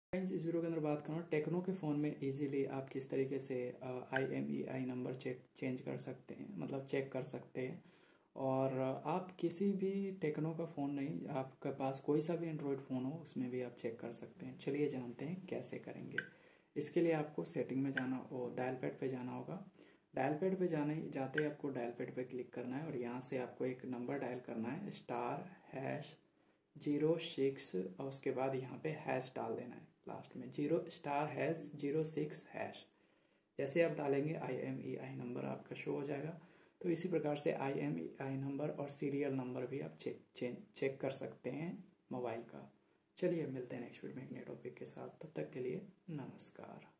Friends, इस video के अंदर बात करूँ टेक्नो के फ़ोन में इजीली आप किस तरीके से IMEI नंबर चेंज कर सकते हैं, मतलब चेक कर सकते हैं। और आप किसी भी टेक्नो का फ़ोन नहीं, आपके पास कोई सा भी एंड्रॉयड फ़ोन हो उसमें भी आप चेक कर सकते हैं। चलिए जानते हैं कैसे करेंगे। इसके लिए आपको सेटिंग में जाना और डायल पैड पे जाना होगा। डायल पैड पे जाते ही आपको डायल पैड पे क्लिक करना है और यहाँ से आपको एक नंबर डायल करना है *#06 और उसके बाद यहाँ पे हैश डाल देना है लास्ट में *#06#। जैसे आप डालेंगे IMEI नंबर आपका शो हो जाएगा। तो इसी प्रकार से IMEI नंबर और सीरियल नंबर भी आप चेक कर सकते हैं मोबाइल का। चलिए मिलते हैं नेक्स्ट वीडियो में एक नए टॉपिक के साथ, तब तक के लिए नमस्कार।